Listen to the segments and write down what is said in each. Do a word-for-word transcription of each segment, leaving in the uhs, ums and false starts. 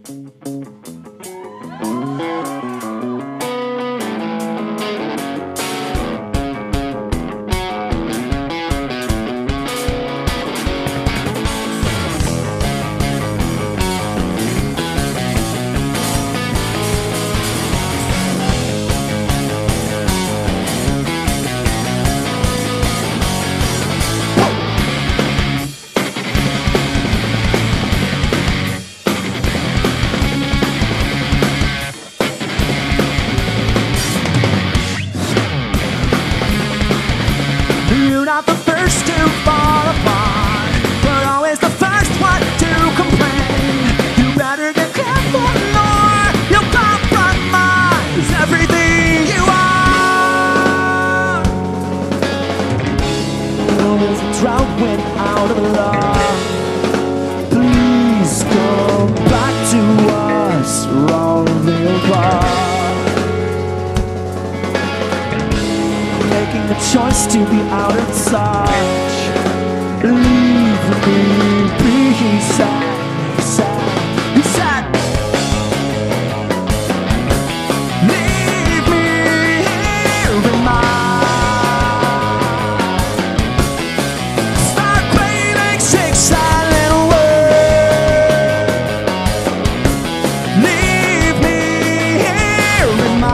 You're not the first to fall apart, but always the first one to complain. You better get careful or you'll compromise everything you are. Oh, there's a drought went out of love. Please come back to us, Roundville Park. Making the choice to be out of touch. Leave me be, he said, he said, he said. Leave me here in my start craving six silent words. Leave me here in my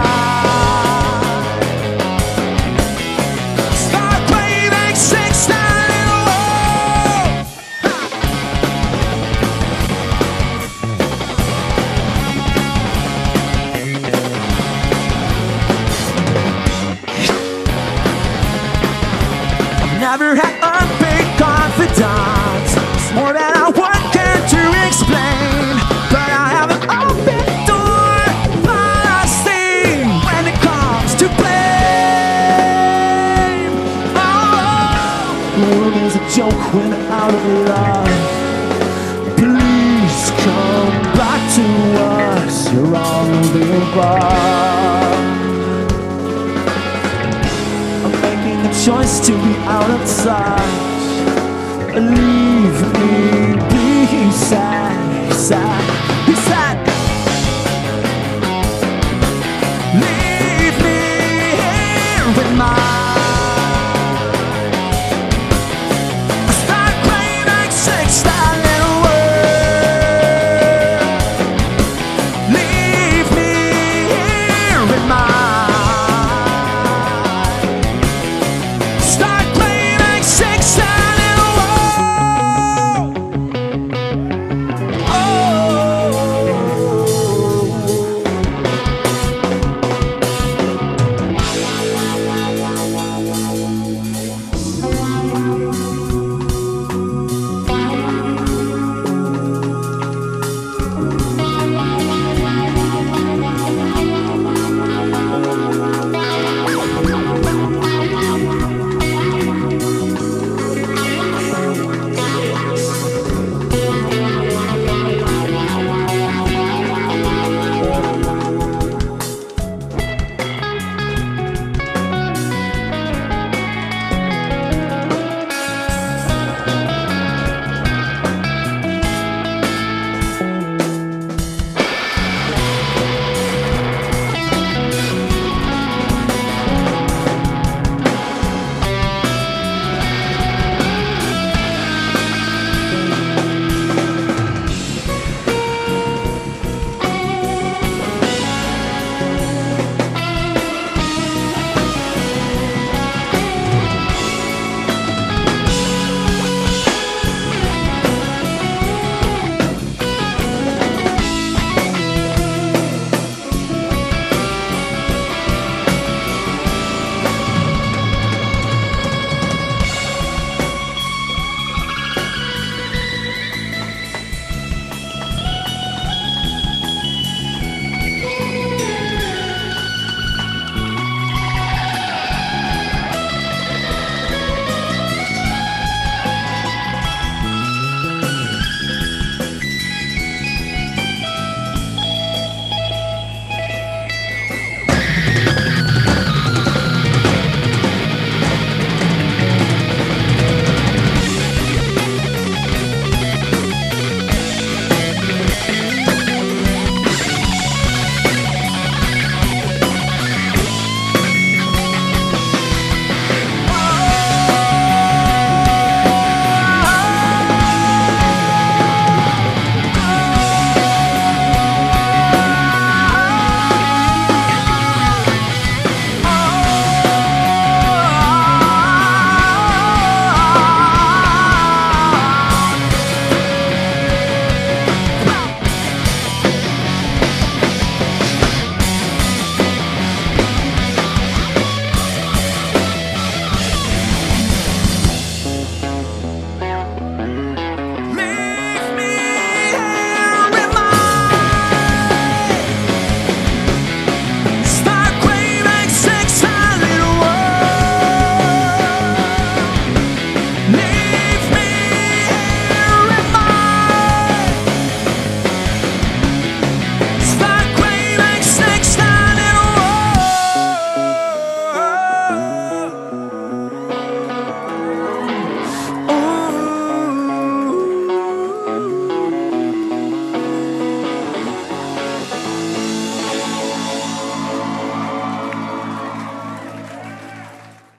never had a big confidant. It's more than I would care to explain. But I have an open door, but I see when it comes to blame. Oh, the world is a joke when out of love. Please come back to us, you're on the bar. Choice to be out of touch. Leave me